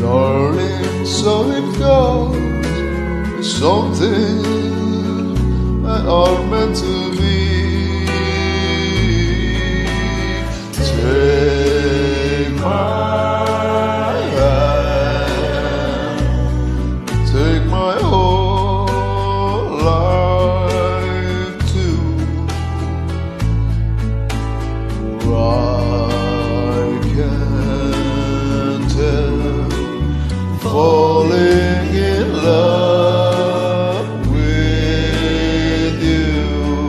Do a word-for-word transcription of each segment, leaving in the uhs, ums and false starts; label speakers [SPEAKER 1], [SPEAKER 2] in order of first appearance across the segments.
[SPEAKER 1] Darling, so it goes. Something that are meant to be. Take my hand, take my whole life too. I can't help falling in love with you,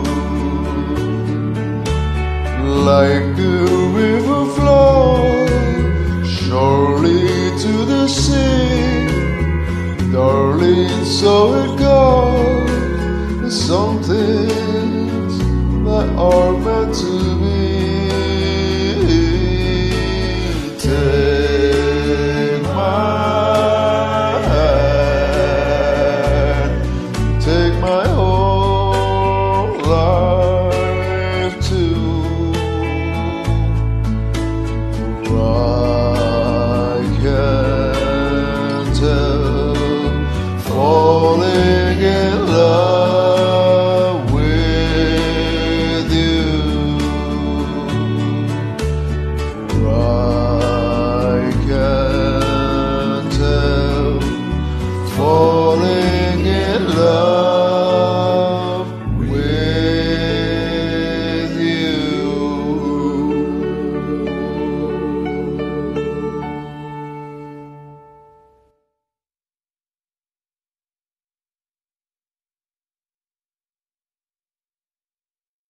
[SPEAKER 1] like a river flows surely to the sea. Darling, so it goes. Some things that are meant to be.